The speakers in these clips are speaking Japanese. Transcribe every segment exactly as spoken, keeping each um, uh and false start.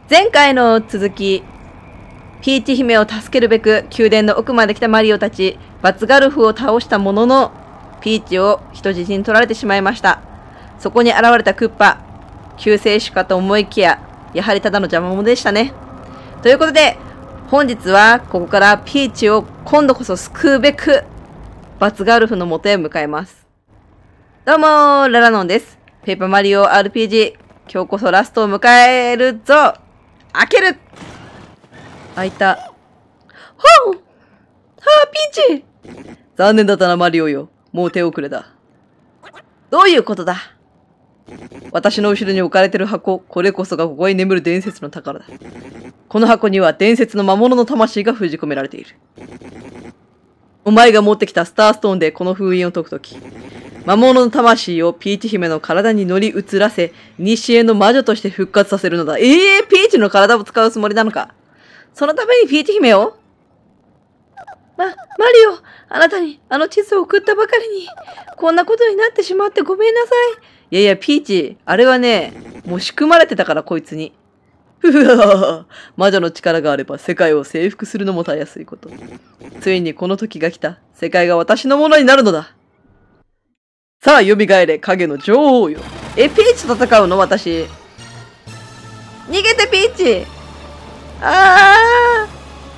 前回の続き、ピーチ姫を助けるべく宮殿の奥まで来たマリオたち、バツガルフを倒したものの、ピーチを人質に取られてしまいました。そこに現れたクッパ、救世主かと思いきや、やはりただの邪魔者でしたね。ということで、本日はここからピーチを今度こそ救うべく、バツガルフの元へ向かいます。どうもー、ララノンです。ペーパーマリオ アールピージー、今日こそラストを迎えるぞ。開ける。開いた。ほう！はあ、ピーチ！残念だったな、マリオよ。もう手遅れだ。どういうことだ？私の後ろに置かれてる箱、これこそがここに眠る伝説の宝だ。この箱には伝説の魔物の魂が封じ込められている。お前が持ってきたスターストーンでこの封印を解くとき、魔物の魂をピーチ姫の体に乗り移らせ、古の魔女として復活させるのだ。ええー、ピーチの体を使うつもりなのか。そのためにピーチ姫をま、マリオ、あなたにあの地図を送ったばかりに、こんなことになってしまってごめんなさい。いやいや、ピーチ、あれはね、もう仕組まれてたから、こいつに。ふふは魔女の力があれば世界を征服するのもたやすいこと。ついにこの時が来た。世界が私のものになるのだ。さあ、蘇れ、影の女王よ。え、ピーチと戦うの私。逃げて、ピーチ。あ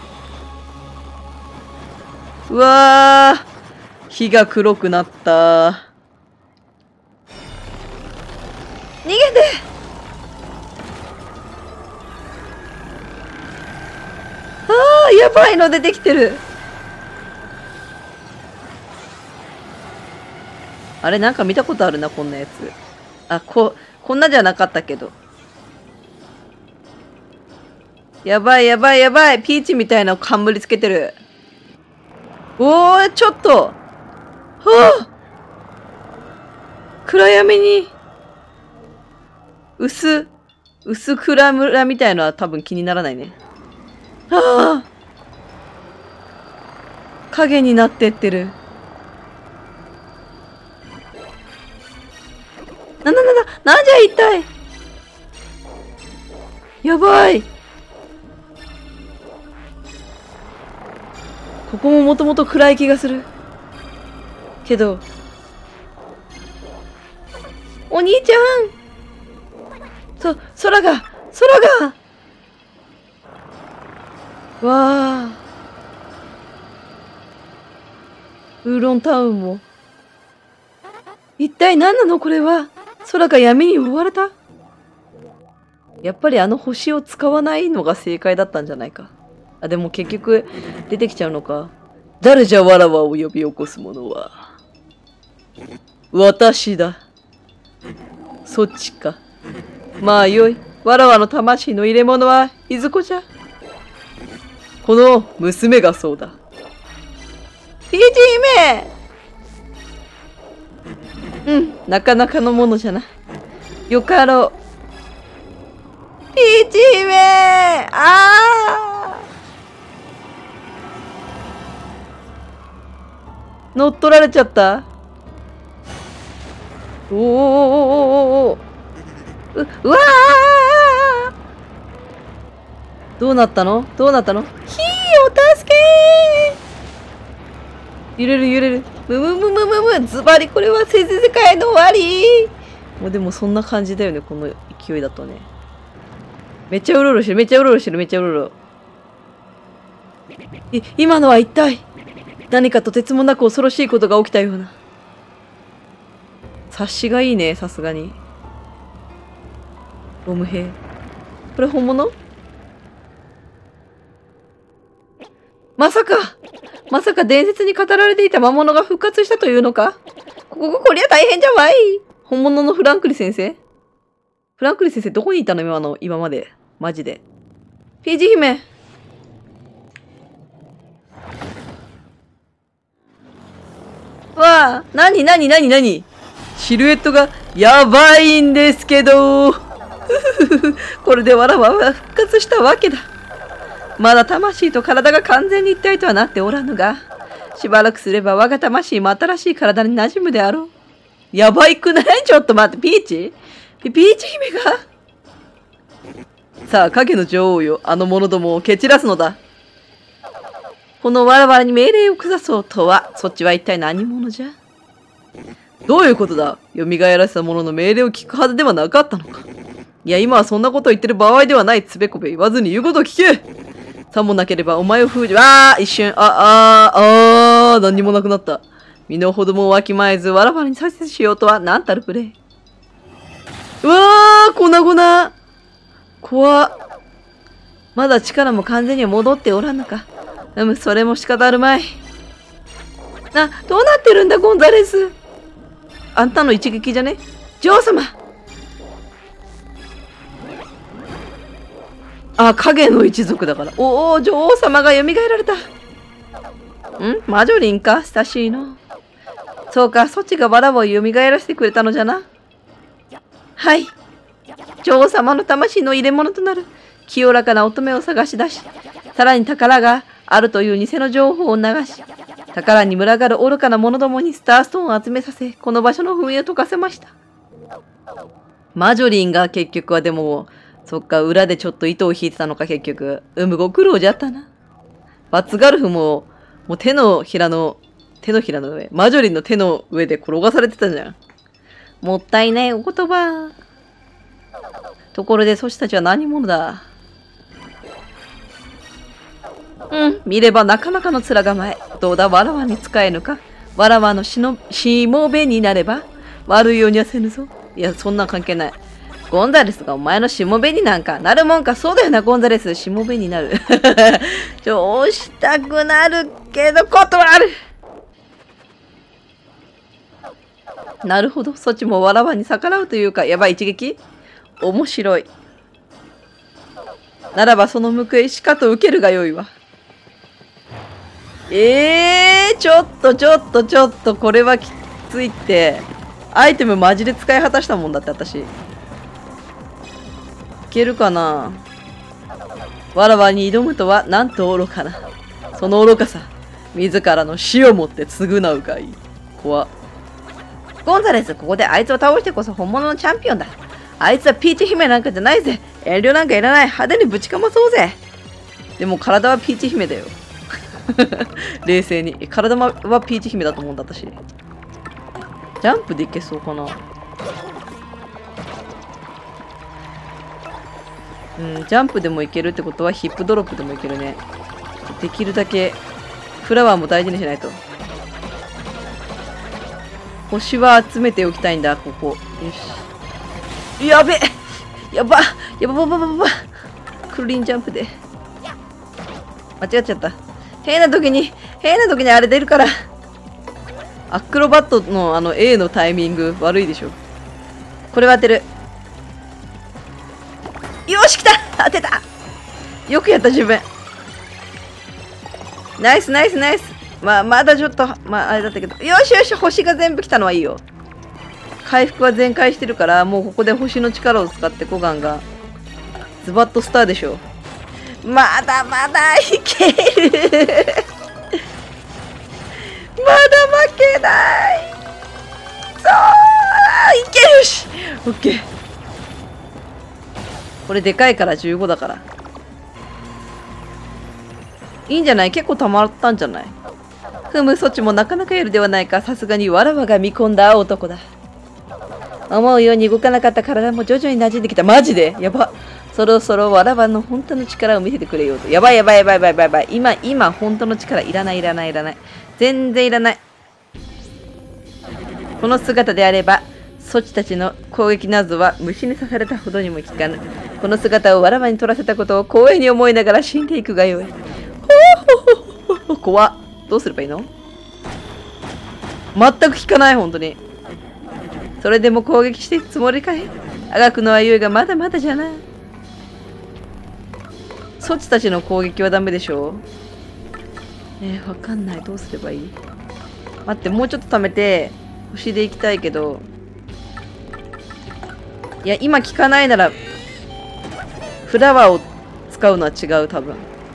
ー。うわー。火が黒くなった。逃げて。あー、やばいの出てきてる。あれ、なんか見たことあるな、こんなやつ。あ、こ、こんなじゃなかったけど。やばいやばいやばい。ピーチみたいな冠つけてる。おー、ちょっと。はあ、暗闇に。薄、薄暗村みたいのは多分気にならないね。はあ。影になってってる。な、な、な、な、なんじゃ一体。やばい。ここももともと暗い気がする。けど。お兄ちゃん。そ、空が、空が。わあ。ウーロンタウンも。一体何なのこれは。空が闇に覆われた？やっぱりあの星を使わないのが正解だったんじゃないか。あ、でも結局出てきちゃうのか。誰じゃわらわを呼び起こす者は。私だ。そっちか。まあよい。わらわの魂の入れ物はいずこじゃ。この娘がそうだ。ピーチ姫！うん、なかなかのものじゃな。よかろう。ピーチ姫！ああ！乗っ取られちゃった。おーおーおーおーおーう、うわー！どうなったの？どうなったの？ひー、お助けー！揺れる揺れる。むむむむむむ。ズバリこれは世界の終わり。もうでもそんな感じだよね、この勢いだとね。めっちゃうろうろしてる、めっちゃうろうろしてる、めっちゃうろうろ。い、今のは一体何かとてつもなく恐ろしいことが起きたような。察しがいいね、さすがに。ゴム兵。これ本物？まさかまさか伝説に語られていた魔物が復活したというのか？ここ、こりゃ大変じゃわい。本物のフランクリ先生？フランクリ先生どこにいたの今の、今まで。マジで。ピーチ姫。わあ、なになになになに？シルエットがやばいんですけど。これでわらわは復活したわけだ。まだ魂と体が完全に一体とはなっておらぬが、しばらくすれば我が魂も新しい体に馴染むであろう。やばいくない？ちょっと待って、ピーチ？ピ、ピーチ姫がさあ、影の女王よ。あの者どもを蹴散らすのだ。このわらわらに命令を下そうとは、そっちは一体何者じゃ？どういうことだ？蘇らせた者の命令を聞くはずではなかったのか。いや、今はそんなことを言ってる場合ではない。つべこべ言わずに言うことを聞け。さもなければお前を封じ、ああ、一瞬、あ、ああ、ああ、何にもなくなった。身の程もわきまえず、わらわらに再生しようとは、なんたるプレイ。うわー、粉々。怖っ。まだ力も完全には戻っておらんのか。うむ、それも仕方あるまい。あ、どうなってるんだ、ゴンザレス。あんたの一撃じゃね？女王様。あ、影の一族だから。おお、女王様が蘇られた。ん？マジョリンか？親しいの。そうか、そっちがわらわを蘇らせてくれたのじゃな。はい。女王様の魂の入れ物となる清らかな乙女を探し出し、さらに宝があるという偽の情報を流し、宝に群がる愚かな者どもにスターストーンを集めさせ、この場所の封印を解かせました。マジョリンが結局はでも、そっか、裏でちょっと糸を引いてたのか結局。うむご苦労じゃったな。バツガルフも、もう手のひらの、手のひらの上、マジョリンの手の上で転がされてたじゃん。もったいないお言葉。ところで、そしたちは何者だ？うん、見ればなかなかの面構え。どうだ、わらわに使えぬか？わらわのしの、しもべになれば悪いようにはせぬぞ。いや、そんなん関係ない。ゴンザレスがお前のしもべになんかなるもんか。そうだよな、ゴンザレス。しもべになる。ちょ、押したくなるけど、断る。なるほど。そっちもわらわに逆らうというか、やばい一撃？面白い。ならばその報いしかと受けるがよいわ。えー、ちょっとちょっとちょっと、これはきついって。アイテムマジで使い果たしたもんだって、私。いけるかな？わらわに挑むとは、なんと愚かな。その愚かさ、自らの死をもって償うがいい。怖っ。ゴンザレス、ここであいつを倒してこそ本物のチャンピオンだ。あいつはピーチ姫なんかじゃないぜ。遠慮なんかいらない。派手にぶちかまそうぜ。でも体はピーチ姫だよ。冷静に。体はピーチ姫だと思うんだ、私。ジャンプでいけそうかな。うん、ジャンプでもいけるってことはヒップドロップでもいけるね。できるだけフラワーも大事にしないと。星は集めておきたいんだ、ここ。よし。やべやばやばばばばばばクリーンジャンプで。間違っちゃった。変な時に、変な時にあれ出るから。アクロバットのあの A のタイミング悪いでしょ。これは当てる。よし、来た当てた。よくやった自分。ナイスナイスナイス。まあ、まだちょっと、まあ、あれだったけど。よしよし、星が全部来たのはいいよ。回復は全開してるから、もうここで星の力を使ってコガンが、ズバッとスターでしょ。まだまだいける。まだ負けない。そういけるし。オッケー。これでかいからじゅうごだから。いいんじゃない？結構溜まったんじゃない？ふむ、そっちもなかなかやるではないか。さすがにわらわが見込んだ男だ。思うように動かなかった体も徐々に馴染んできた。マジでやば。そろそろわらわの本当の力を見せてくれようと。やばいやばいやばいやばいやばいやばい。今、今、本当の力いらないいらないいらない。全然いらない。この姿であれば、そちたちの攻撃などは虫に刺されたほどにも効かぬ。この姿をわらわに取らせたことを光栄に思いながら死んでいくがよい。ほほほほほ。怖っ。どうすればいいの？全く効かない、本当に。それでも攻撃していくつもりかい？あがくのはゆいがまだまだじゃな。そっちたちの攻撃はダメでしょう？えー、わかんない。どうすればいい？待って、もうちょっと貯めて、星で行きたいけど。いや、今効かないなら、フラワーを使うのは違う、多分。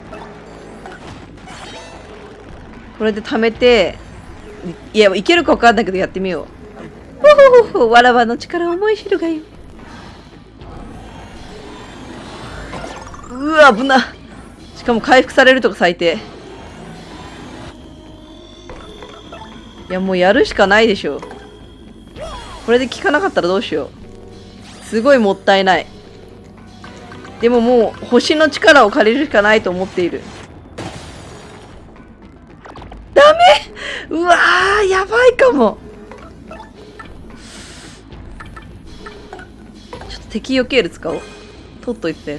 これで貯めて、いや、いけるかわかんないけどやってみよう。ほほほほ、わらわの力を思い知るがよ。 うわ、危な。しかも回復されるとか最低。いや、もうやるしかないでしょ。これで効かなかったらどうしよう。すごいもったいない。でももう星の力を借りるしかないと思っている。ダメ。うわー、やばいかも。ちょっと敵避ける使おう。取っといて。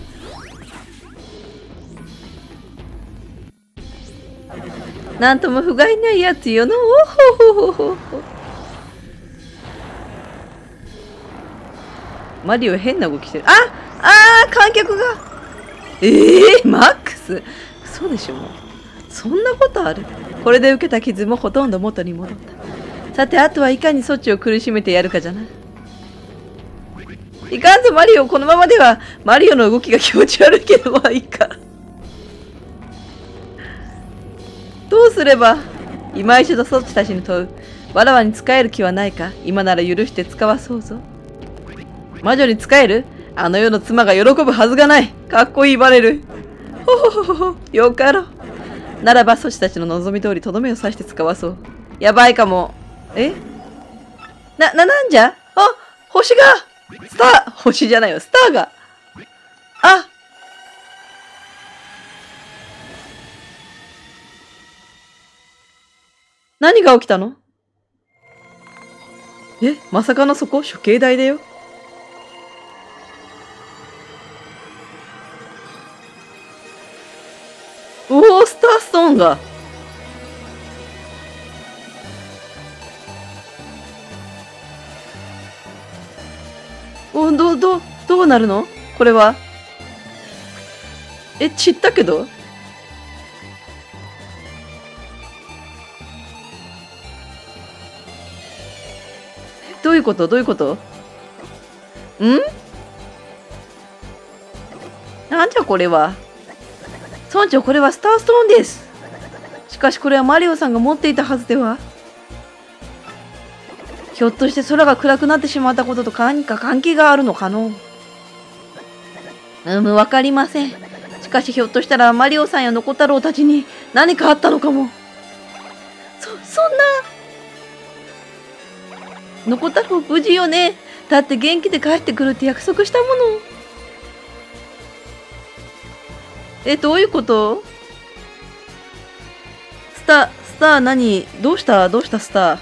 なんとも不甲斐ないやつよの。おほほほほ。マリオ変な動きしてる。ああー、観客が。ええー、マックス。そうでしょ、もう。そんなことある。これで受けた傷もほとんど元に戻った。さて、あとはいかにそっちを苦しめてやるかじゃな。いかんぞ、マリオ。このままでは、マリオの動きが気持ち悪いけど、まあいいか。どうすれば、今一度そっちたちに問う。わらわに仕える気はないか。今なら許して使わそうぞ。魔女に仕える？あの世の妻が喜ぶはずがない。かっこいいバレル。ほほほほほ。よかろう。ならば、そちたちの望み通りとどめを刺して使わそう。やばいかも。えな、な、なんじゃ？あ、星がスター星じゃないよ。スターがあ何が起きたの？え、まさかのそこ処刑台だよ。おお、スターストーンが。お、ど、ど、どうなるのこれは。え、散ったけどどういうことどういうことんなんじゃこれは。村長、これはスターストーンです。しかしこれはマリオさんが持っていたはずでは。ひょっとして空が暗くなってしまったことと何か関係があるのかのうむ、わかりません。しかしひょっとしたらマリオさんやノコ太郎たちに何かあったのかも。そ、そんな。ノコ太郎無事よね。だって元気で帰ってくるって約束したもの。え、どういうこと？スター、スター何？どうしたどうしたスター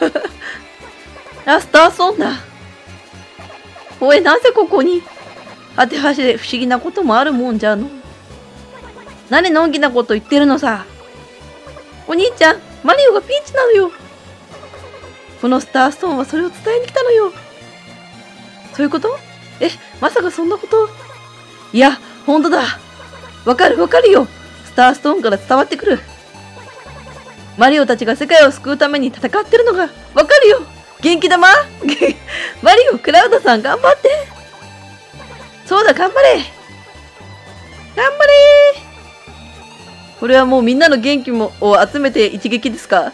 あ、スターソンだ。おい、なぜここに？果てはしで不思議なこともあるもんじゃの。何のんきなこと言ってるのさ。お兄ちゃん、マリオがピンチなのよ。このスターストーンはそれを伝えに来たのよ。そういうこと？え、まさかそんなこと？いや、ほんとだ。わかるわかるよ。スターストーンから伝わってくる。マリオたちが世界を救うために戦ってるのがわかるよ。元気玉マリオ、クラウドさん頑張って。そうだ、頑張れ頑張れ。これはもうみんなの元気もを集めて一撃ですか？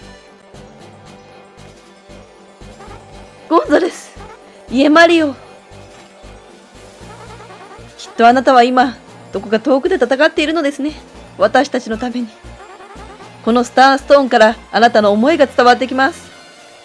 ゴンザレス、いえマリオ。きっとあなたは今、どこか遠くで戦っているのですね。私たちのために。このスターストーンからあなたの思いが伝わってきます。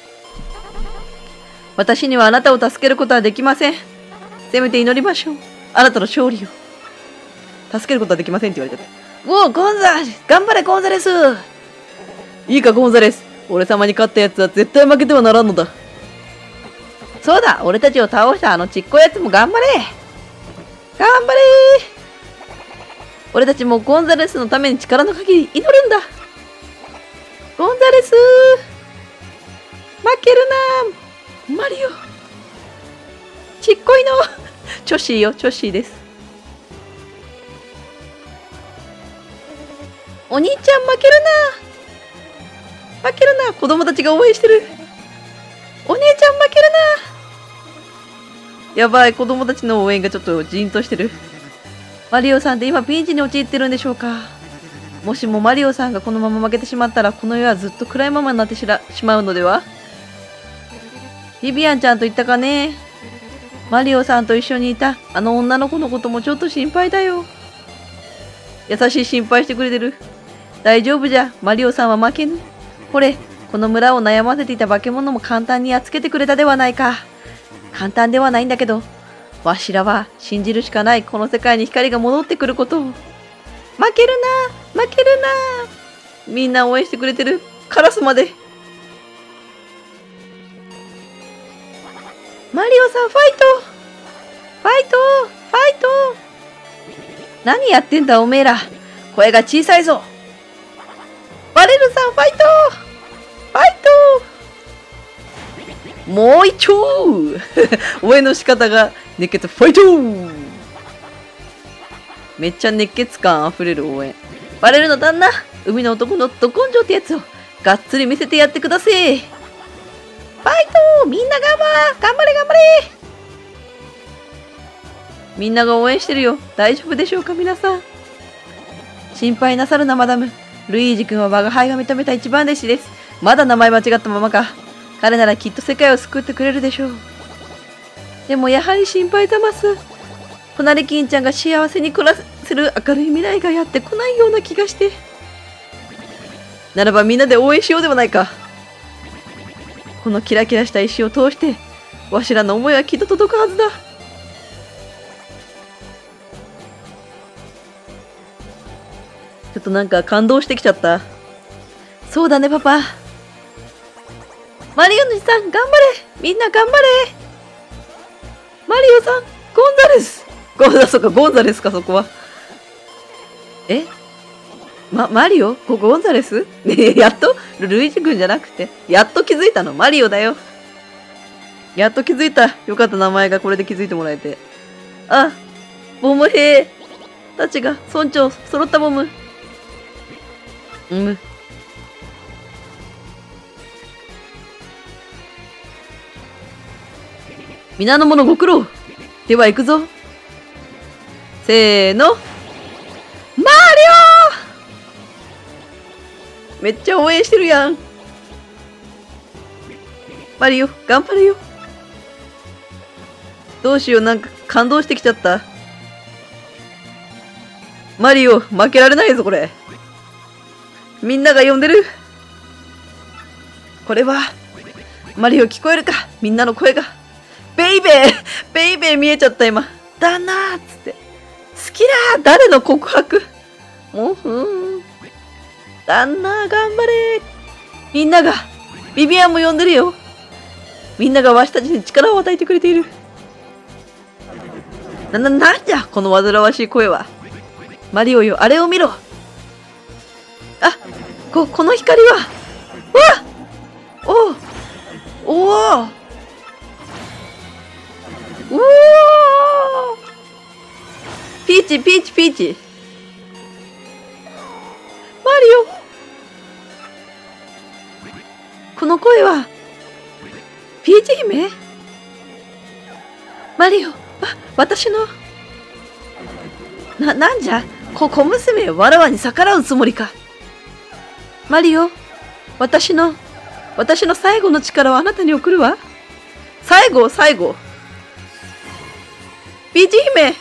私にはあなたを助けることはできません。せめて祈りましょう。あなたの勝利を。助けることはできませんって言われてた。おお、ゴンザレス頑張れゴンザレス。いいかゴンザレス。俺様に勝ったやつは絶対負けてはならんのだ。そうだ、俺たちを倒したあのちっこいやつも頑張れ頑張れ。俺たちもゴンザレスのために力の限り祈るんだ。ゴンザレス負けるなマリオ。ちっこいのチョシーよ、チョシーです。お兄ちゃん負けるな負けるな。子供たちが応援してる。お姉ちゃん負けるな。やばい、子供たちの応援がちょっとジーンとしてる。マリオさんって今ピンチに陥ってるんでしょうか。もしもマリオさんがこのまま負けてしまったら、この世はずっと暗いままになってしらしまうのでは。ビビアンちゃんと言ったかね。マリオさんと一緒にいたあの女の子のこともちょっと心配だよ。 優しい心配してくれてる。大丈夫じゃ、マリオさんは負けぬ。ほれ、この村を悩ませていた化け物も簡単にやっつけてくれたではないか。簡単ではないんだけど、わしらは信じるしかないこの世界に光が戻ってくることを。負けるな、負けるな。みんな応援してくれてる。カラスまで。マリオさん、ファイトファイトファイト何やってんだ、おめえら。声が小さいぞ。バレルさん、ファイトファイトもう一丁応援の仕方が熱血ファイトめっちゃ熱血感あふれる応援。バレルの旦那、海の男のど根性ってやつをがっつり見せてやってください。ファイトみんな頑張頑張れ頑張れみんなが応援してるよ。大丈夫でしょうか皆さん。心配なさるなマダム。ルイージ君は我が輩が認めた一番弟子です。まだ名前間違ったままか。彼ならきっと世界を救ってくれるでしょう。でもやはり心配ざます。隣金ちゃんが幸せに暮らせる明るい未来がやってこないような気がして。ならばみんなで応援しようではないか。このキラキラした石を通してわしらの思いはきっと届くはずだ。ちょっとなんか感動してきちゃった。そうだねパパ。マリオ主さん頑張れみんな頑張れマリオさんゴンザレスゴンザそっかゴンザレスかそこは。えま、マリオゴゴンザレスねえ、やっとルイージ君じゃなくて、やっと気づいたのマリオだよ。やっと気づいた。よかった名前がこれで気づいてもらえて。あ、ボム兵たちが村長揃ったボム。うん。皆の者ご苦労。では行くぞ。せーの。マリオめっちゃ応援してるやん。マリオ、頑張れよ。どうしよう、なんか感動してきちゃった。マリオ、負けられないぞ、これ。みんなが呼んでる。これは、マリオ聞こえるかみんなの声が。ベイベーベイベー見えちゃった今。だなーっつって。好きだー誰の告白もうふーん。旦那頑張れみんなが、ビビアンも呼んでるよ。みんながわしたちに力を与えてくれている。な、な、なんじゃこの煩わしい声は。マリオよ、あれを見ろ。あ、こ、この光は。うわおおおおおおピーチ、ピーチ、ピーチ。マリオこの声は、ピーチ姫マリオ、わ、私の、な、なんじゃこ、小娘よ、わらわに逆らうつもりか。マリオ、私の、私の最後の力をあなたに送るわ。最後、最後。ピーチ姫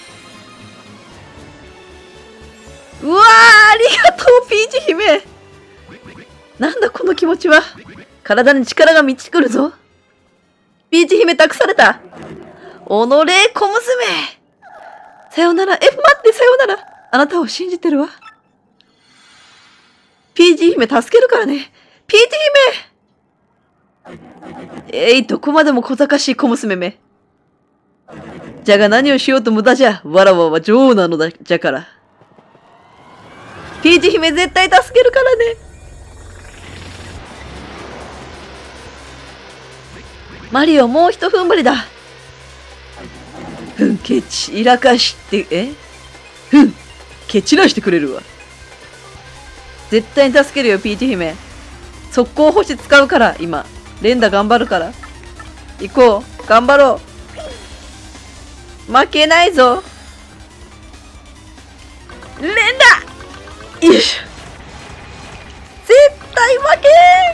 うわーありがとう、ピーチ姫なんだこの気持ちは。体に力が満ちてくるぞ。ピーチ姫託された。おのれ、小娘さよなら。え、待って、さよなら。あなたを信じてるわ。ピーチ姫助けるからね。ピーチ姫えい、どこまでも小賢しい小娘め。じゃが何をしようと無駄じゃ。わらわは女王なのだ、じゃから。ピーチ姫絶対助けるからね。マリオ、もうひと踏ん張りだ。ふん、ケチらかして、えふん、ケチらしてくれるわ。絶対に助けるよ、ピーチ姫。速攻星使うから、今。連打頑張るから。行こう。頑張ろう。負けないぞ。連打よいしょ。絶対負け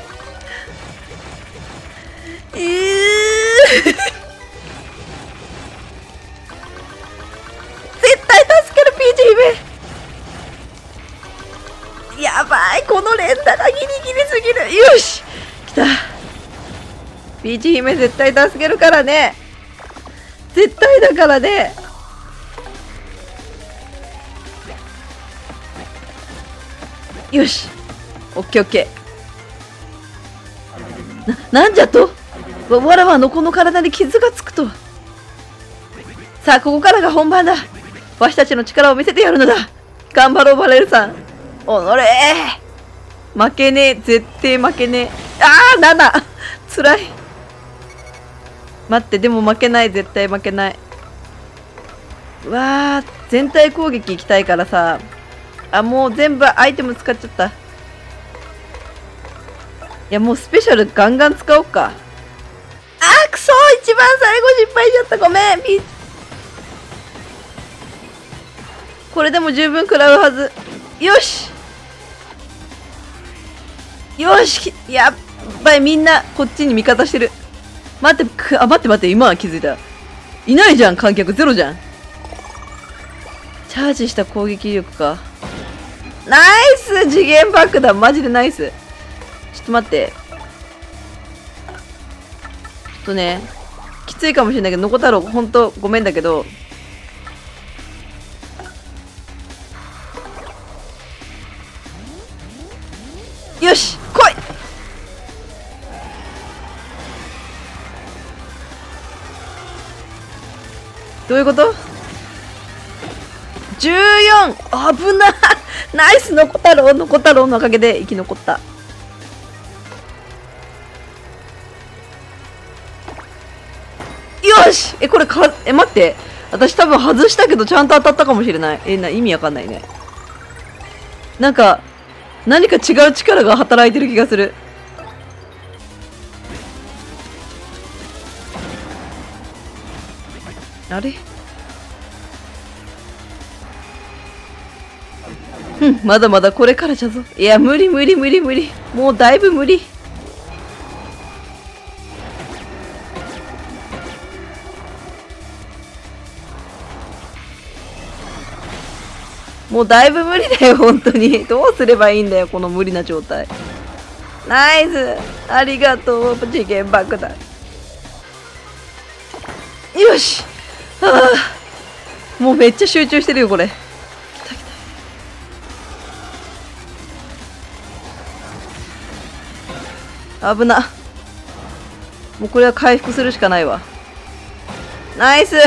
ーえー絶対助ける、ピーチ姫この連打がギリギリすぎる。よし来た。ピーチ姫絶対助けるからね。絶対だからね。よしオッケーオッケー。な、なんじゃとわ、わらわのこの体に傷がつくとは。さあここからが本番だ。わしたちの力を見せてやるのだ。頑張ろうバレルさん。おのれー負けねえ。絶対負けねえ。あーななつらい。待ってでも負けない。絶対負けない。うわー全体攻撃行きたいからさ。あもう全部アイテム使っちゃった。いやもうスペシャルガンガン使おうか。あーくそー一番最後失敗しちゃった。ごめんピーチ。これでも十分食らうはず。よしよしやっばい。みんなこっちに味方してる。待ってくあ待って待って今は気づいた。いないじゃん観客ゼロじゃん。チャージした攻撃力か。ナイス次元爆弾マジでナイス。ちょっと待って。ちょっとねきついかもしれないけど、ノコ太郎ほんとごめんだけど。よし来い。どういうこと？ じゅうよん 危なナイスノコ太郎。ノコ太郎のおかげで生き残った。よしえこれかえ待って私多分外したけどちゃんと当たったかもしれない。えな意味わかんないね。なんか何か違う力が働いてる気がする。あれうんまだまだこれからじゃぞ。いや無理無理無理無理。もうだいぶ無理。もうだいぶ無理だよ本当に。どうすればいいんだよこの無理な状態。ナイスありがとう次元爆弾。よしはあもうめっちゃ集中してるよこれ。来た来た。危な。もうこれは回復するしかないわ。ナイス。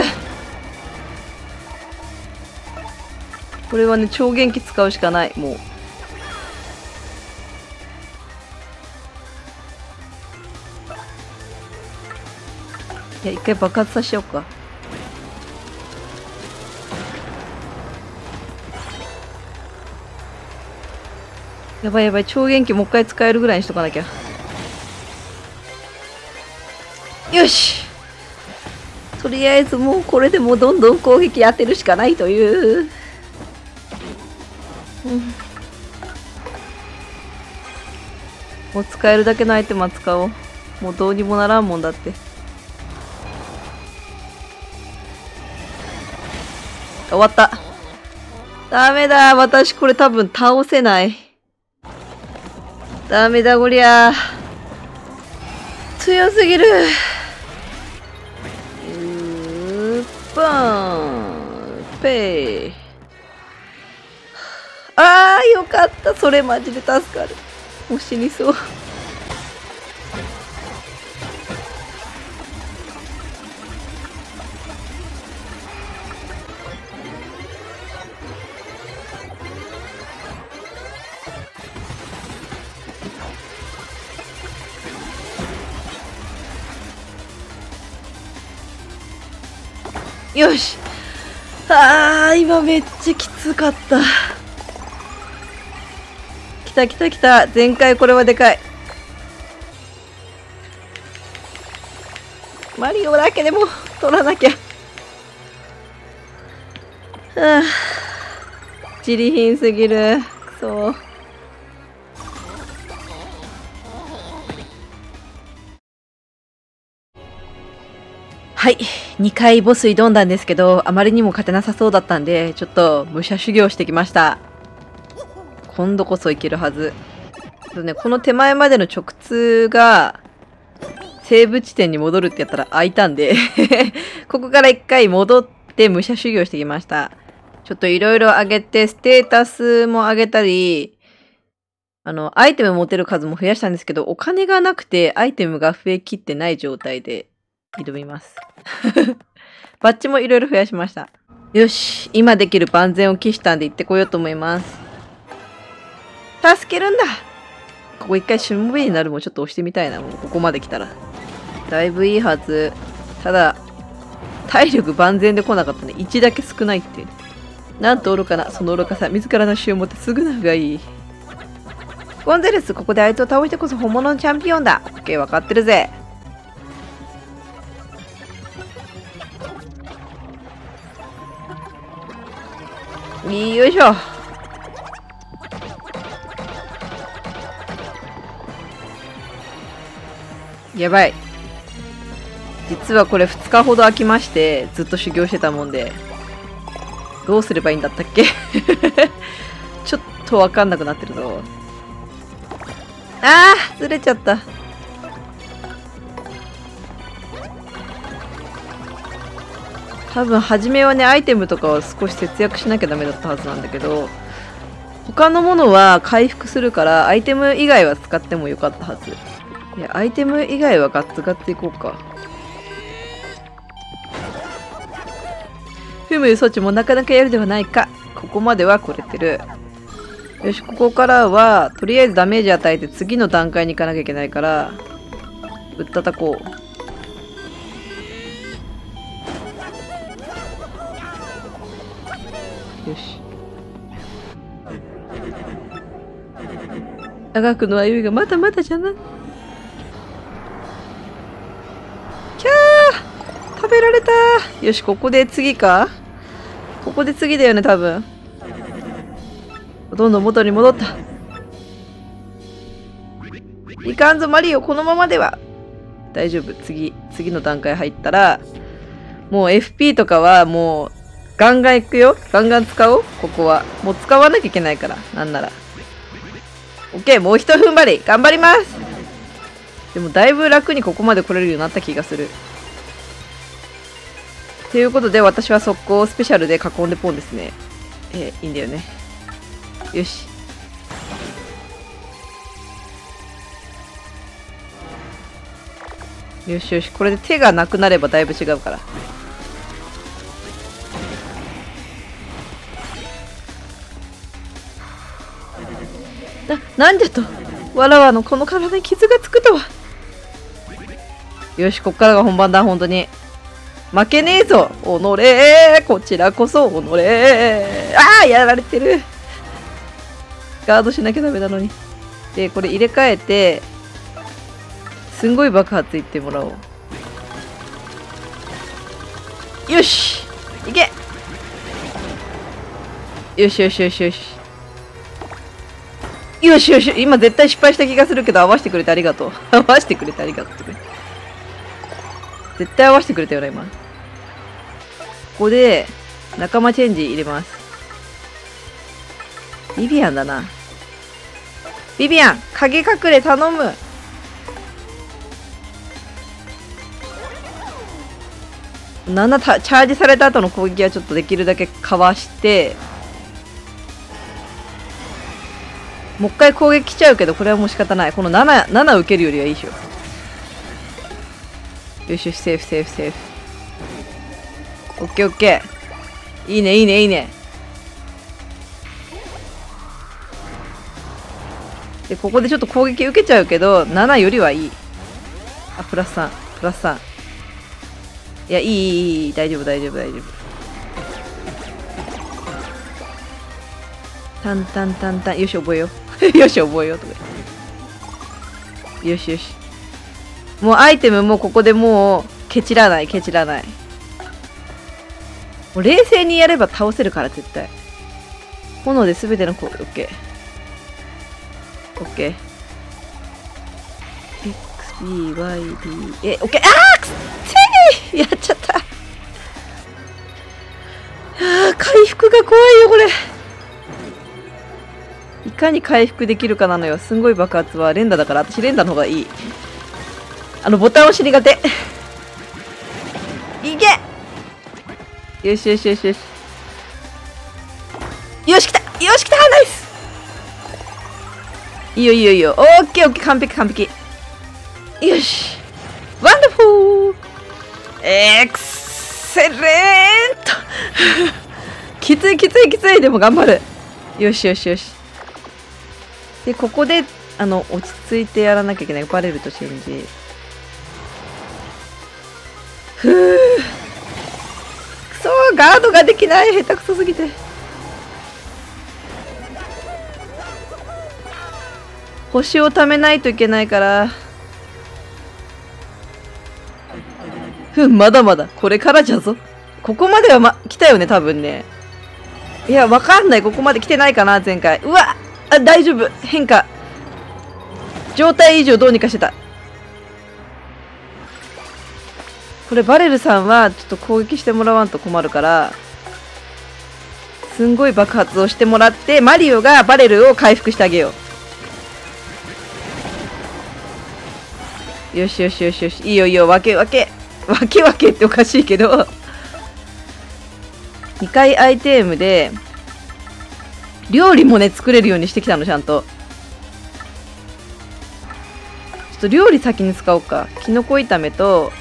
これはね超元気使うしかない。もういや一回爆発させちゃおうか。やばいやばい超元気もう一回使えるぐらいにしとかなきゃ。よしとりあえずもうこれでもうどんどん攻撃当てるしかないという、うん、もう使えるだけのアイテムは使おう。もうどうにもならんもんだって。終わった。ダメだ私これ多分倒せない。ダメだこりゃ強すぎる。うーパンペイ。あーよかった。それマジで助かる。もう死にそう。よしあー今めっちゃきつかった。きたきたきた。前回これはでかい。マリオだけでも取らなきゃ。はあ自利品すぎる。くそ。はい。にかいボス挑んだんですけど、あまりにも勝てなさそうだったんで、ちょっと武者修行してきました。今度こそいけるはず。 とね、この手前までの直通が、セーブ地点に戻るってやったら開いたんで、ここから一回戻って武者修行してきました。ちょっといろいろ上げて、ステータスも上げたり、あの、アイテム持てる数も増やしたんですけど、お金がなくてアイテムが増えきってない状態で挑みます。バッジもいろいろ増やしました。よし、今できる万全を期したんで行ってこようと思います。助けるんだ。ここ一回しもべになるもちょっと押してみたいな。もうここまで来たら。だいぶいいはず。ただ、体力万全で来なかったね。いちだけ少ないっていう。なんと愚かな。その愚かさ。自らの死をもってすぐな方がいい。ゴンゼレス、ここであいつを倒してこそ本物のチャンピオンだ。オッケー、わかってるぜ。よいしょ。やばい。実はこれふつかほど空きまして、ずっと修行してたもんで、どうすればいいんだったっけちょっとわかんなくなってるぞ。あー、ずれちゃった。多分初めはね、アイテムとかを少し節約しなきゃダメだったはずなんだけど、他のものは回復するから、アイテム以外は使ってもよかったはず。いや、アイテム以外はガッツガッツいこうか。ふむ措置もなかなかやるではないか。ここまでは来れてる。よし、ここからは、とりあえずダメージ与えて次の段階に行かなきゃいけないから、ぶったたこう。よし。長くの歩みがまだまだじゃな。キャー、食べられた。よし、ここで次か。ここで次だよね、多分。どんどん元に戻った。いかんぞマリオ、このままでは。大丈夫。次、次の段階入ったら、もう エフピー とかはもうガンガンいくよ。ガンガン使おう。ここは。もう使わなきゃいけないから。なんなら。OK、もう一踏ん張り。頑張ります。でもだいぶ楽にここまで来れるようになった気がする。ということで私は速攻スペシャルで囲んでポンですね。えー、いいんだよね。よし。よしよし。これで手がなくなればだいぶ違うから。な、なんでと。わらわのこの体に傷がつくとは。よし、こっからが本番だ、本当に。負けねえぞ、おのれー。こちらこそ、おのれー。ああ、やられてる。ガードしなきゃダメなのに。で、これ入れ替えて、すんごい爆発いってもらおう。よしいけ。よしよしよしよし。よしよし。今絶対失敗した気がするけど、合わせてくれてありがとう。合わせてくれてありがとう。絶対合わせてくれたよな、今。ここで、仲間チェンジ入れます。ビビアンだな。ビビアン、影隠れ頼む。ななたチャージされた後の攻撃はちょっとできるだけかわして、もう一回攻撃来ちゃうけど、これはもう仕方ない。このなな、なな受けるよりはいいでしょ。よしよし、セーフセーフセーフ。オッケーオッケー。いいねいいねいいね。で、ここでちょっと攻撃受けちゃうけど、ななよりはいい。あ、プラスさん、プラスさん。いや、いいいいいい、大丈夫大丈夫大丈夫。タンタンタンタン、よし、覚えよう。よし、覚えようとか。よしよし。もうアイテムもここでもう、ケチらない、ケチらない。もう冷静にやれば倒せるから、絶対。炎で全ての攻撃、オッケー。オッケー。エックス、ビー、ワイ、ディー、え、オッケー。あーくっせーやっちゃった。あー、回復が怖いよ、これ。いかに回復できるかなのよ。すんごい爆発は連打だから、私連打の方がいい。あの、ボタン押し苦手。いけ！よしよしよしよし。よし、来た！よし、来た！ナイス！いいよいいよいいよ。オッケーオッケー、完璧完璧。よし。ワンダフル！エクセレントきついきついきつい。でも頑張る。よしよしよし。で、ここで、あの、落ち着いてやらなきゃいけない。バレルとチェンジ。ふぅ。くそー、ガードができない。下手くそすぎて。星を貯めないといけないから。ふん、まだまだ。これからじゃぞ。ここまではま、来たよね、多分ね。いや、わかんない。ここまで来てないかな、前回。うわあ、大丈夫。変化。状態以上どうにかしてた。これ、バレルさんは、ちょっと攻撃してもらわんと困るから、すんごい爆発をしてもらって、マリオがバレルを回復してあげよう。よしよしよしよし。いいよいいよ。分け分け。分け分けっておかしいけど。にかいアイテムで、料理もね、作れるようにしてきたの、ちゃんと。ちょっと料理先に使おうか。きのこ炒めと、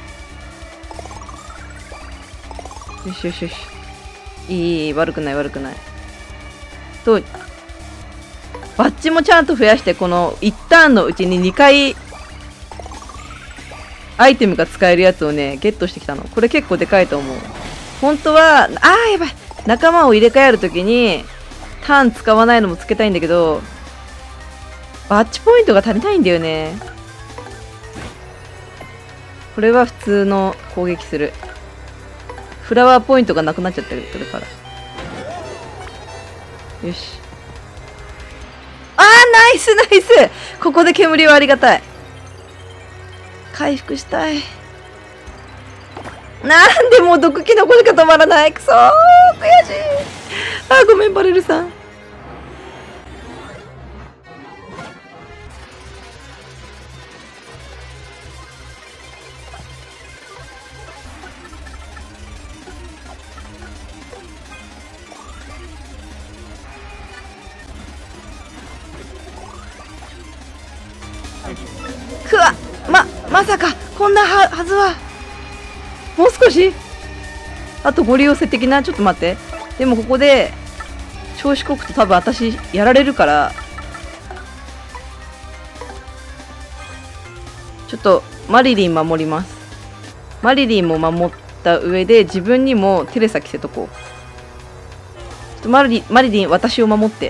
よしよしよし。いい、いい、悪くない悪くない。と、バッジもちゃんと増やして、このいちターンのうちににかい、アイテムが使えるやつをね、ゲットしてきたの。これ結構でかいと思う。本当は、あーやばい。仲間を入れ替えるときに、ターン使わないのもつけたいんだけど、バッジポイントが足りないんだよね。これは普通の攻撃する。フラワーポイントがなくなっちゃってるから。よし。あー、ナイスナイス！ここで煙はありがたい。回復したい。なんでもう毒キノコしか止まらない。くそー、悔しい。あ、ごめんバレルさん。くわ、ままさかこんなははずは。もう少しあとご利用せ的な。ちょっと待って。でもここで調子こくと多分私やられるから、ちょっとマリリン守ります。マリリンも守った上で自分にもテレサ着せとこう。ちょっとマリリン、マリリン私を守って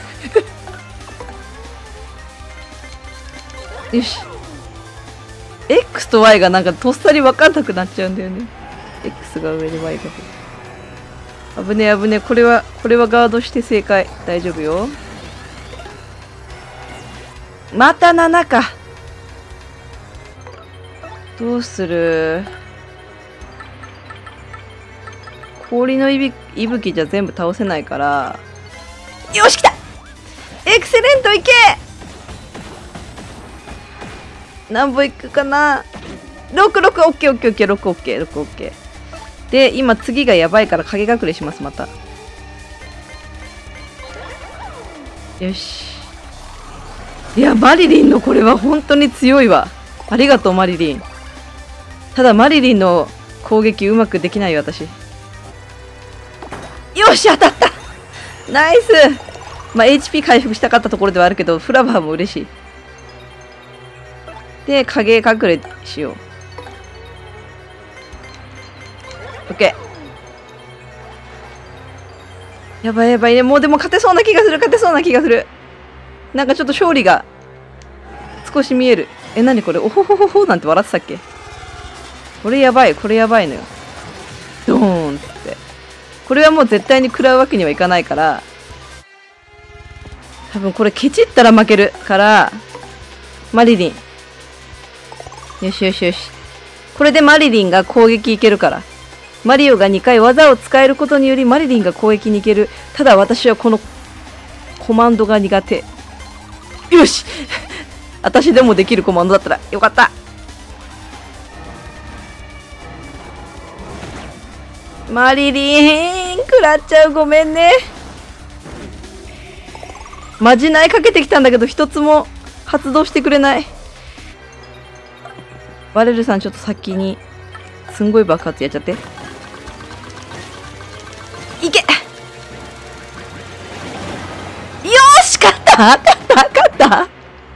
よし。X と Y がなんかとっさに分かんなくなっちゃうんだよね。X が上で Y が上。危ねえ危ねえ。これは、これはガードして正解。大丈夫よ。またななか。どうする？氷のいび息吹じゃ全部倒せないから。よし来た！エクセレントいけ！何本いくかな。ろく、ろく、オッケーオッケーオッケー、ろくオッケー、ろくオッケー。で、今次がやばいから影隠れします、また。よし。いや、マリリンのこれは本当に強いわ。ありがとう、マリリン。ただ、マリリンの攻撃うまくできないよ、私。よし、当たった！ナイス！まあ、エイチピー 回復したかったところではあるけど、フラワーも嬉しい。で、影隠れしよう。オッケー。やばいやばいね。もうでも勝てそうな気がする。勝てそうな気がする。なんかちょっと勝利が少し見える。え、なにこれ？おほほほほなんて笑ってたっけ？これやばい。これやばいのよ。ドーンって。これはもう絶対に食らうわけにはいかないから、多分これケチったら負けるから、マリリン。よしよしよし。これでマリリンが攻撃いけるから。マリオがにかい技を使えることによりマリリンが攻撃に行ける。ただ私はこのコマンドが苦手。よし私でもできるコマンドだったらよかった。マリリン食らっちゃう。ごめんね。まじないかけてきたんだけど一つも発動してくれない。バレルさんちょっと先にすんごい爆発やっちゃって。いけ。よし勝った勝った勝ったや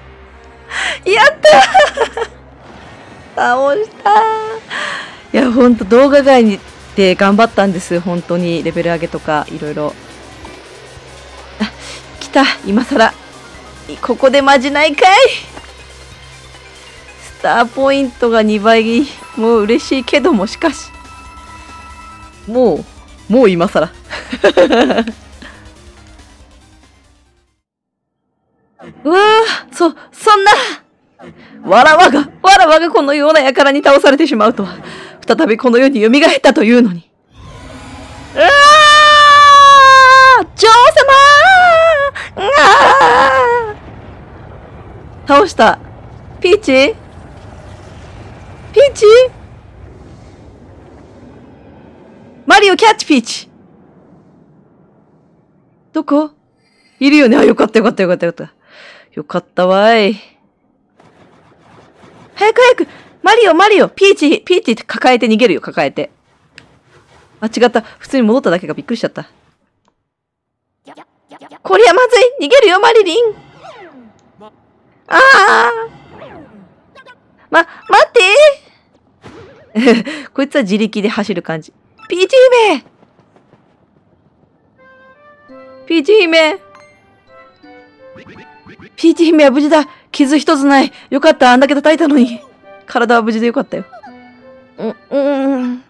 った倒した。いやほんと動画外にで頑張ったんです。本当にレベル上げとかいろいろ。あ来た今さらここでまじないかい。スターポイントがにばいもう嬉しいけども、しかしもうもう今さらうわー、そそんなわらわがわらわがこのような輩に倒されてしまうとは、再びこの世に蘇ったというのに。うわー女王様ー倒した。ピーチピーチマリオキャッチピーチどこいるよね。あ、よかったよかったよかったよかった。よかったわい。早く早くマリオマリオピーチピーチって抱えて逃げるよ。抱えて。あ、違った。普通に戻っただけがびっくりしちゃった。こりゃまずい。逃げるよマリリン。ああま、待ってこいつは自力で走る感じ。ピーチ姫ピーチ姫ピーチ姫は無事だ。傷一つない。よかった。あんだけ叩いたのに。体は無事でよかったよ。う、うん。マ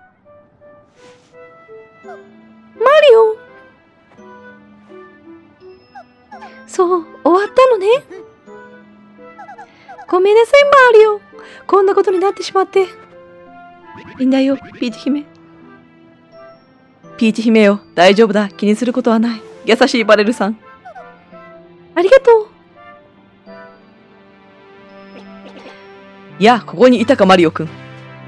リオそう、終わったのね。ごめんなさい、マリオ。こんなことになってしまって。いいんだよ、ピーチ姫。ピーチ姫よ、大丈夫だ。気にすることはない。優しいバレルさん。ありがとう。いや、ここにいたか、マリオくん。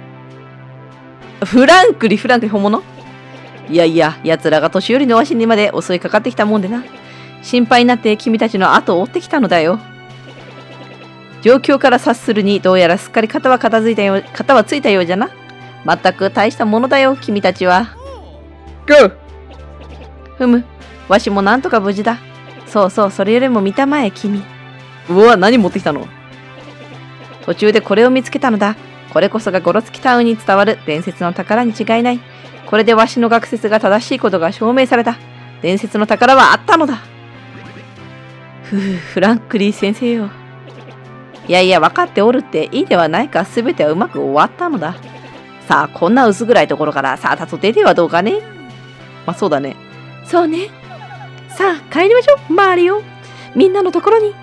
フランクリ、フランクリ、本物？いやいや、奴らが年寄りのわしにまで襲いかかってきたもんでな。心配になって君たちの後を追ってきたのだよ。状況から察するに、どうやらすっかり肩は片付いたよう、肩はついたようじゃな。まったく大したものだよ、君たちは。ゴー！ふむ、わしもなんとか無事だ。そうそう、それよりも見たまえ、君。うわ、何持ってきたの？途中でこれを見つけたのだ。これこそがゴロツキタウンに伝わる伝説の宝に違いない。これでわしの学説が正しいことが証明された。伝説の宝はあったのだ。ふう、フランクリー先生よ。いやいや、分かっておるっていいではないか。すべてはうまく終わったのだ。さあ、こんな薄暗いところからさあ、たと出てはどうかね。まあ、そうだね。そうね。さあ、帰りましょう、マリオ。みんなのところに。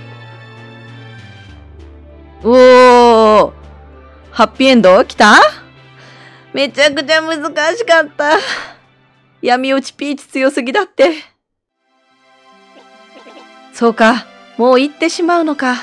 おー、ハッピーエンド来た？めちゃくちゃ難しかった。闇落ちピーチ強すぎだって。そうか、もう行ってしまうのか。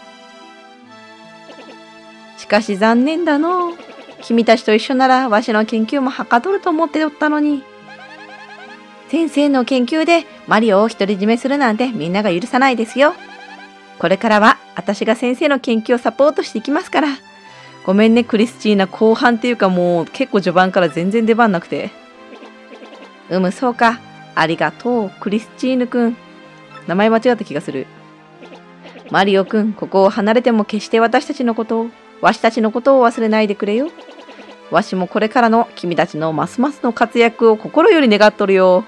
しかし残念だの。君たちと一緒ならわしの研究もはかどると思っておったのに。先生の研究でマリオを独り占めするなんてみんなが許さないですよ。これからは私が先生の研究をサポートしていきますから。ごめんね、クリスチーナ。後半っていうかもう結構序盤から全然出番なくて。うむ、そうか。ありがとう、クリスチーヌくん。名前間違った気がする。マリオくん、ここを離れても決して私たちのことを、わしたちのことを忘れないでくれよ。わしもこれからの君たちのますますの活躍を心より願っとるよ。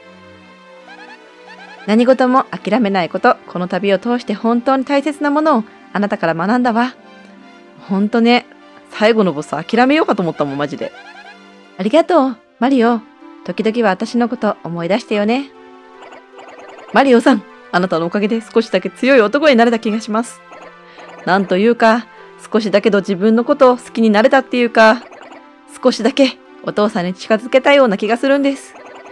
何事も諦めないこと、この旅を通して本当に大切なものをあなたから学んだわ。ほんとね、最後のボス諦めようかと思ったもん、マジで。ありがとう、マリオ。時々は私のこと思い出してよね。マリオさん、あなたのおかげで少しだけ強い男になれた気がします。なんというか、少しだけど自分のことを好きになれたっていうか、少しだけお父さんに近づけたような気がするんです。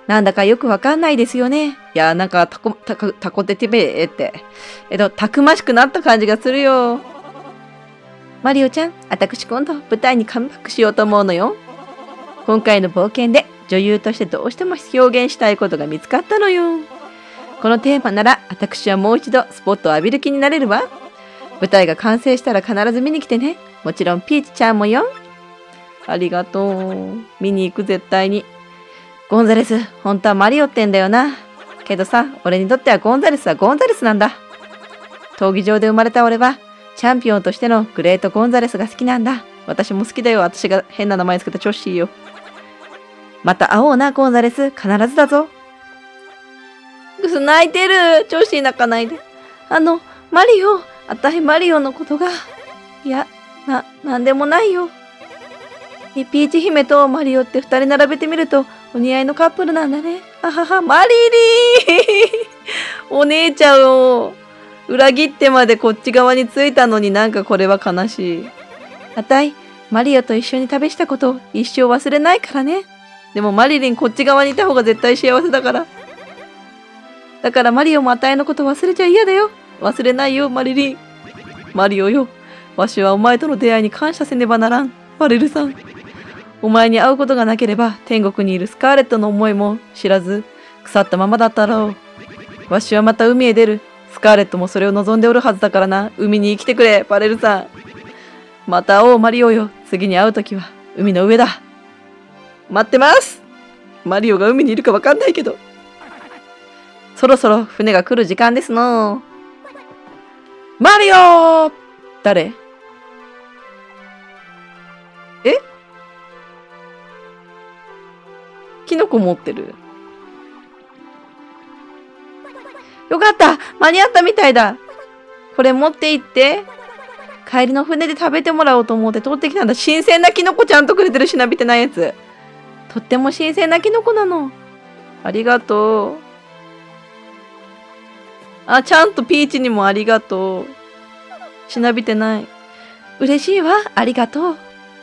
なんだかよくわかんないですよね。いや、なんかタコ、タコ、タコテテベって。えっと、たくましくなった感じがするよ。マリオちゃん、私今度舞台にカムバックしようと思うのよ。今回の冒険で女優としてどうしても表現したいことが見つかったのよ。このテーマなら私はもう一度スポットを浴びる気になれるわ。舞台が完成したら必ず見に来てね。もちろんピーチちゃんもよ。ありがとう。見に行く絶対に。ゴンザレス、本当はマリオってんだよな。けどさ、俺にとってはゴンザレスはゴンザレスなんだ。闘技場で生まれた俺は、チャンピオンとしてのグレートゴンザレスが好きなんだ。私も好きだよ。私が変な名前つけたチョッシーよ。また会おうな、ゴンザレス。必ずだぞ。グス泣いてる。チョッシー泣かないで。あの、マリオ、あたいマリオのことが。いや、な、なんでもないよ。ピーチ姫とマリオって二人並べてみると、お似合いのカップルなんだね。あはは、マリリーお姉ちゃんを裏切ってまでこっち側についたのになんかこれは悲しい。あたい、マリオと一緒に旅したことを一生忘れないからね。でもマリリンこっち側にいた方が絶対幸せだから。だからマリオもあたいのこと忘れちゃ嫌だよ。忘れないよ、マリリン。マリオよ。わしはお前との出会いに感謝せねばならん。バレルさん。お前に会うことがなければ天国にいるスカーレットの思いも知らず腐ったままだったろう。わしはまた海へ出る。スカーレットもそれを望んでおるはずだからな。海に生きてくれ、バレルさん。また会おう、マリオよ。次に会うときは海の上だ。待ってます。マリオが海にいるかわかんないけど。そろそろ船が来る時間ですの。マリオ！誰？え？キノコ持ってる。よかった！間に合ったみたいだ。これ持って行って。帰りの船で食べてもらおうと思って取ってきたんだ。新鮮なキノコちゃんとくれてるしなびてないやつ。とっても新鮮なキノコなの。ありがとう。あ、ちゃんとピーチにもありがとう。しなびてない。嬉しいわ。ありがとう。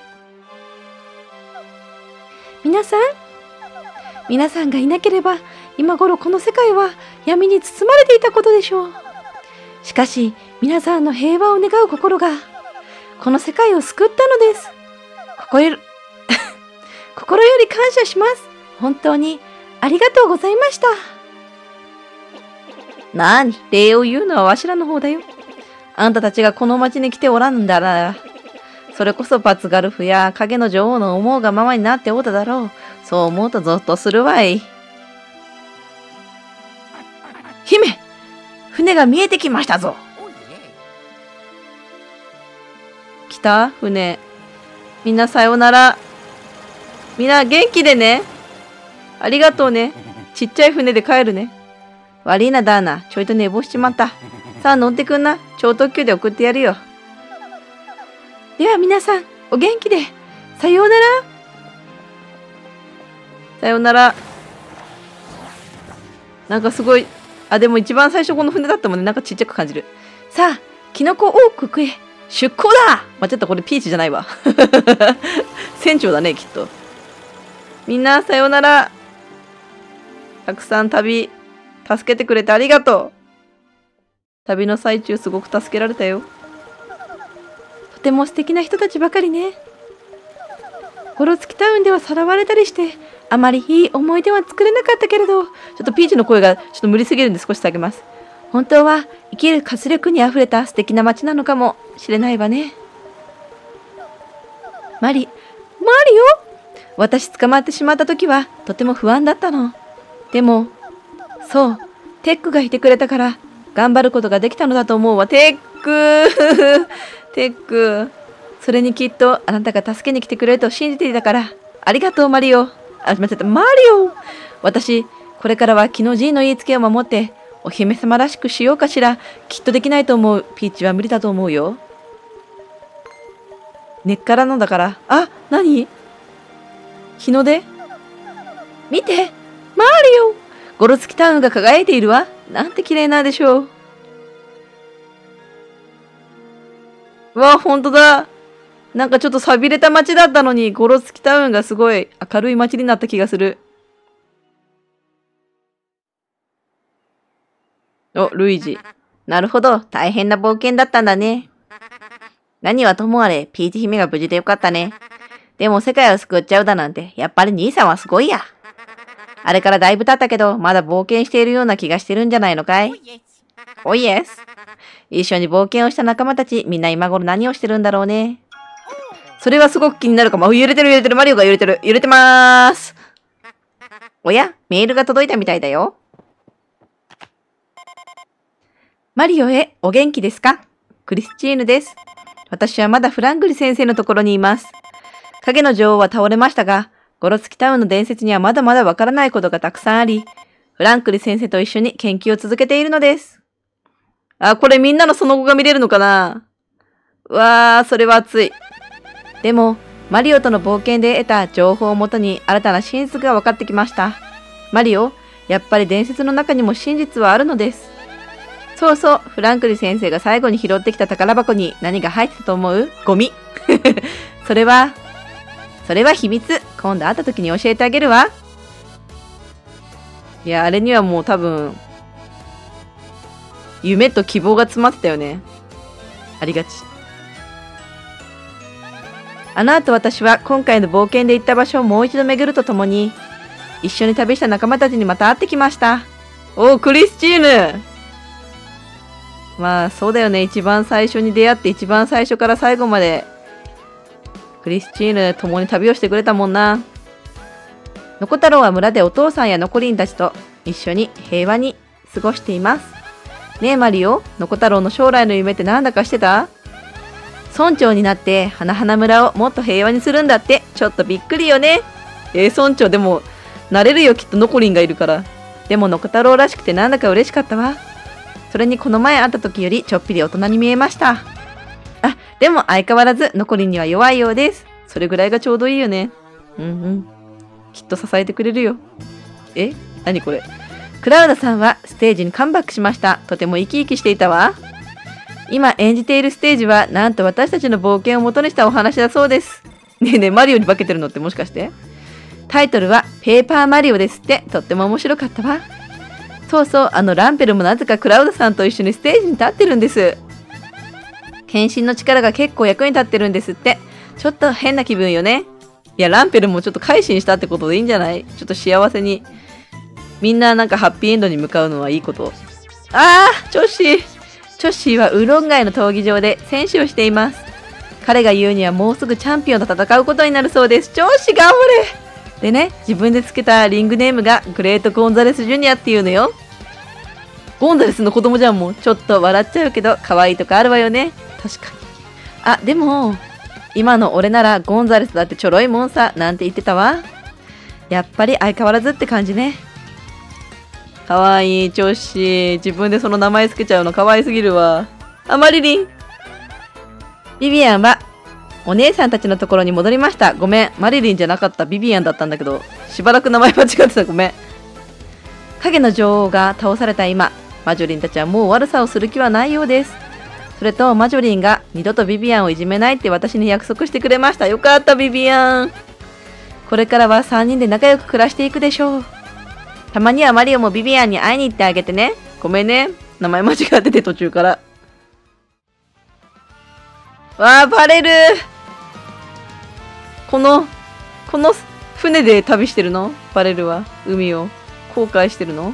皆さん、皆さんがいなければ、今頃この世界は闇に包まれていたことでしょう。しかし、皆さんの平和を願う心が、この世界を救ったのです。心より、心より感謝します。本当にありがとうございました。なに、礼を言うのはわしらの方だよ。あんたたちがこの町に来ておらんだら、それこそバツガルフや影の女王の思うがままになっておっただろう。そう思うとゾッとするわい。姫、船が見えてきましたぞ。来た？船。みんなさようなら。みんな元気でね。ありがとうね。ちっちゃい船で帰るね。悪いな、ダーナ。ちょいと寝坊しちまった。さあ乗ってくんな。超特急で送ってやるよ。では皆さん、お元気で。さようなら。さようなら。なんかすごい。あ、でも一番最初この船だったもんね。なんかちっちゃく感じる。さあ、キノコ多く食え。出港だ！間違った、これピーチじゃないわ。船長だね、きっと。みんな、さようなら。たくさん旅、助けてくれてありがとう。旅の最中すごく助けられたよ。とても素敵な人たちばかりね。ゴロツキタウンではさらわれたりして、あまりいい思い出は作れなかったけれど、ちょっとピーチの声がちょっと無理すぎるんで少し下げます。本当は生きる活力にあふれた素敵な街なのかもしれないわね。マリ、マリオ？私捕まってしまった時はとても不安だったの。でも、そう、テックがいてくれたから頑張ることができたのだと思うわ。テックテック。それにきっとあなたが助けに来てくれると信じていたから。ありがとう、マリオ。あ、間違った。マリオ！私、これからは気の G の言いつけを守って、お姫様らしくしようかしら。きっとできないと思う。ピーチは無理だと思うよ。根っからのだから。あ、何？日の出？見て！マリオ！ゴロツキタウンが輝いているわ。なんて綺麗なんでしょう。うわ、ほんとだ。なんかちょっと寂れた街だったのに、ゴロツキタウンがすごい明るい街になった気がする。 お、ルイージ。なるほど、大変な冒険だったんだね。何はともあれ、ピーチ姫が無事でよかったね。でも世界を救っちゃうだなんて、やっぱり兄さんはすごいや。あれからだいぶ経ったけど、まだ冒険しているような気がしてるんじゃないのかい？おいえす。一緒に冒険をした仲間たち、みんな今頃何をしてるんだろうね。それはすごく気になるかも。揺れてる揺れてる。マリオが揺れてる。揺れてまーす。おや？メールが届いたみたいだよ。マリオへお元気ですか？クリスチーヌです。私はまだフラングリ先生のところにいます。影の女王は倒れましたが、ゴロツキタウンの伝説にはまだまだわからないことがたくさんあり、フランクリ先生と一緒に研究を続けているのです。あ、これみんなのその後が見れるのかな？うわー、それは熱い。でも、マリオとの冒険で得た情報をもとに新たな真実が分かってきました。マリオ、やっぱり伝説の中にも真実はあるのです。そうそう、フランクリ先生が最後に拾ってきた宝箱に何が入ってたと思う？ゴミ。それは、それは秘密。今度会った時に教えてあげるわ。いや、あれにはもう多分、夢と希望が詰まってたよね。ありがち。あの後私は今回の冒険で行った場所をもう一度巡るとともに、一緒に旅した仲間たちにまた会ってきました。おー、クリスチーヌ！まあ、そうだよね。一番最初に出会って一番最初から最後まで、クリスチーヌ共に旅をしてくれたもんな。ノコ太郎は村でお父さんやノコリンたちと一緒に平和に過ごしています。ねえマリオ、ノコ太郎の将来の夢ってなんだかしてた？村長になって花々村をもっと平和にするんだって。ちょっとびっくりよね。えー、村長でもなれるよ、きっとノコリンがいるから。でもノコ太郎らしくてなんだか嬉しかったわ。それにこの前会った時よりちょっぴり大人に見えました。あ、でも相変わらずノコリンには弱いようです。それぐらいがちょうどいいよね。うんうん。きっと支えてくれるよ。え？何これ？クラウダさんはステージにカムバックしました。とても生き生きしていたわ。今演じているステージはなんと私たちの冒険を元にしたお話だそうです。ねえねえ、マリオに化けてるのってもしかして？タイトルはペーパーマリオですって。とっても面白かったわ。そうそう、あのランペルもなぜかクラウダさんと一緒にステージに立ってるんです。献身の力が結構役に立ってるんですって。ちょっと変な気分よね。いや、ランペルもちょっと改心したってことでいいんじゃない？ちょっと幸せに。みんななんかハッピーエンドに向かうのはいいこと。あー、チョッシー。チョッシーはウーロン街の闘技場で選手をしています。彼が言うにはもうすぐチャンピオンと戦うことになるそうです。チョッシー頑張れ！でね、自分でつけたリングネームがグレート・ゴンザレス・ジュニアっていうのよ。ゴンザレスの子供じゃんもん。ちょっと笑っちゃうけど可愛いとかあるわよね。確かに。あ、でも、今の俺ならゴンザレスだってちょろいもんさ、なんて言ってたわ。やっぱり相変わらずって感じね。かわいい、チョッシー。自分でその名前つけちゃうのかわいすぎるわ。あ、マリリン。ビビアンは、お姉さんたちのところに戻りました。ごめん。マリリンじゃなかった。ビビアンだったんだけど、しばらく名前間違ってた。ごめん。影の女王が倒された今、マジョリンたちはもう悪さをする気はないようです。それと、マジョリンが二度とビビアンをいじめないって私に約束してくれました。よかった、ビビアン。これからはさんにんで仲良く暮らしていくでしょう。たまにはマリオもビビアンに会いに行ってあげてね。ごめんね。名前間違ってて途中から。わあ、バレる。この、この船で旅してるの？バレルは海を航海してるの？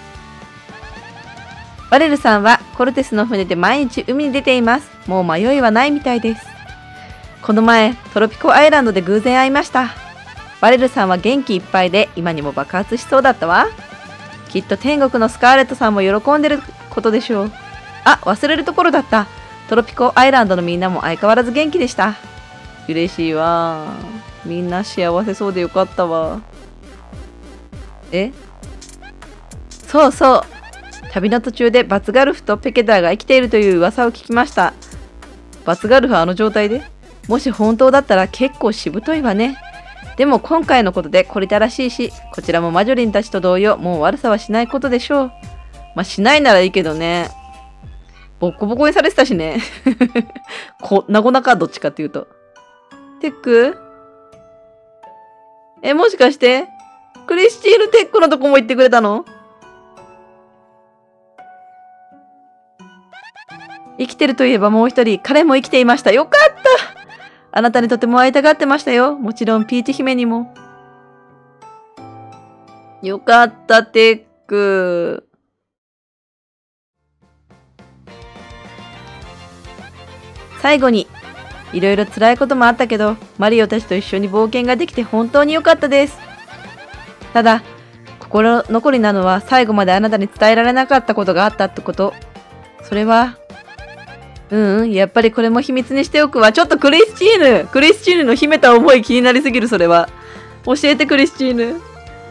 バレルさんはコルテスの船で毎日海に出ています。もう迷いはないみたいです。この前、トロピコアイランドで偶然会いました。バレルさんは元気いっぱいで今にも爆発しそうだったわ。きっと天国のスカーレットさんも喜んでることでしょう。あ、忘れるところだった。トロピコアイランドのみんなも相変わらず元気でした。嬉しいわ。みんな幸せそうでよかったわ。え？そうそう。旅の途中でバツガルフとペケターが生きているという噂を聞きました。バツガルフあの状態で？もし本当だったら結構しぶといわね。でも今回のことで懲りたらしいし、こちらもマジョリンたちと同様、もう悪さはしないことでしょう。まあ、しないならいいけどね。ボッコボコにされてたしね。こ、なごなかどっちかっていうと。テック？え、もしかして、クリスチールテックのとこも行ってくれたの？ 生きてるといえばもう一人、彼も生きていました。よかった。あなたにとても会いたがってましたよ。もちろんピーチ姫にも。よかった、テック。最後に、いろいろ辛いこともあったけど、マリオたちと一緒に冒険ができて本当に良かったです。ただ、心残りなのは最後まであなたに伝えられなかったことがあったってこと。それは、うんうん、やっぱりこれも秘密にしておくわ。ちょっとクリスチーヌクリスチーヌの秘めた思い気になりすぎる、それは。教えて、クリスチーヌ。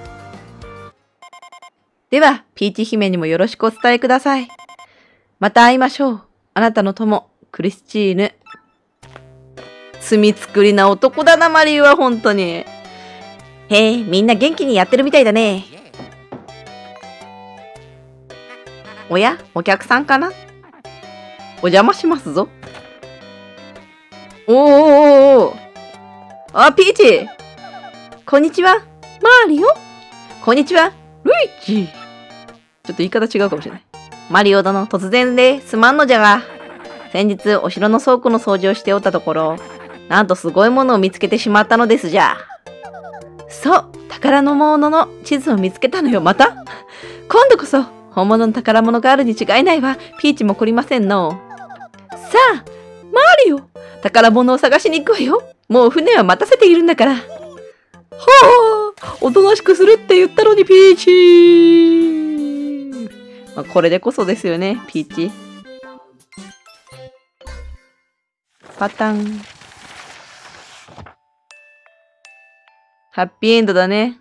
では、ピーチ姫にもよろしくお伝えください。また会いましょう。あなたの友、クリスチーヌ。罪作りな男だな、マリーは、本当に。へえ、みんな元気にやってるみたいだね。おや、お客さんかな？お邪魔しますぞ。おーおーおーおー。あ、ピーチ！こんにちは。マリオ？こんにちは。ルイージ。ちょっと言い方違うかもしれない。マリオ殿、突然ですまんのじゃが。先日、お城の倉庫の掃除をしておったところ、なんとすごいものを見つけてしまったのですじゃ。そう、宝の物の地図を見つけたのよ、また？今度こそ、本物の宝物があるに違いないわ。ピーチも懲りませんの。さあ、マリオ、宝物を探しに行くわよ。もう船は待たせているんだから。はあ、おとなしくするって言ったのに、ピーチ。まあ、これでこそですよね、ピーチ。パタン。ハッピーエンドだね。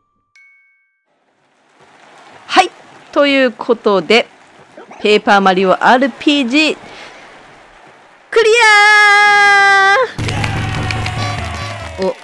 はい。ということで、ペーパーマリオ アールピージー、クリアー！お。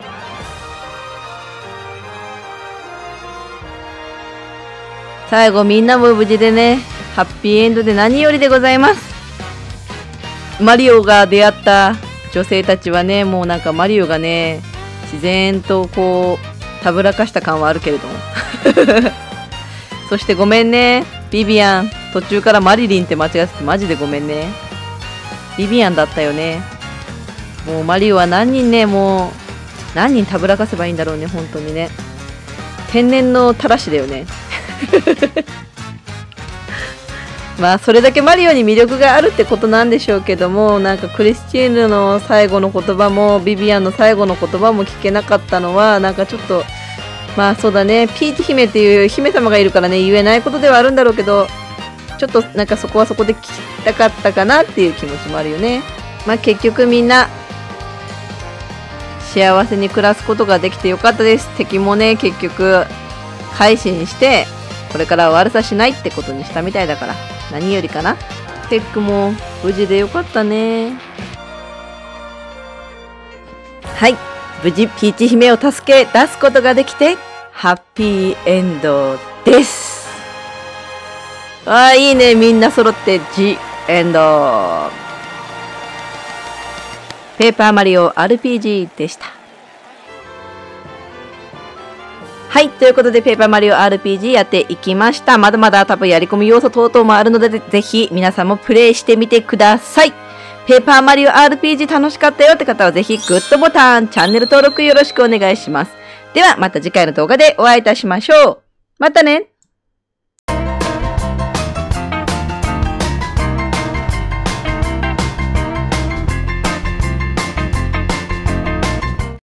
最後みんなも無事でね、ハッピーエンドで何よりでございます。マリオが出会った女性たちはね、もうなんかマリオがね、自然とこう、たぶらかした感はあるけれども。そしてごめんね、ビビアン。途中からマリリンって間違っててマジでごめんね。ビビアンだったよね。もうマリオは何人ね、もう、何人たぶらかせばいいんだろうね、本当にね。天然のたらしだよね。まあ、それだけマリオに魅力があるってことなんでしょうけども、なんかクリスチーヌの最後の言葉も、ビビアンの最後の言葉も聞けなかったのは、なんかちょっと、まあそうだね、ピーチ姫っていう姫様がいるからね、言えないことではあるんだろうけど、ちょっとなんかそこはそこで聞きたかったかなっていう気持ちもあるよね。まあ結局みんな、幸せに暮らすことができてよかったです。敵もね、結局、改心して、これからは悪さしないってことにしたみたいだから、何よりかな。テックも無事でよかったね。はい。無事ピーチ姫を助け出すことができて、ハッピーエンドです。ああ、いいね。みんな揃って、ジ・エンド。ペーパーマリオ アールピージー でした。はい。ということで、ペーパーマリオ アールピージー やっていきました。まだまだ多分やり込み要素等々もあるので、ぜひ皆さんもプレイしてみてください。ペーパーマリオ アールピージー 楽しかったよって方はぜひグッドボタン、チャンネル登録よろしくお願いします。ではまた次回の動画でお会いいたしましょう。またね。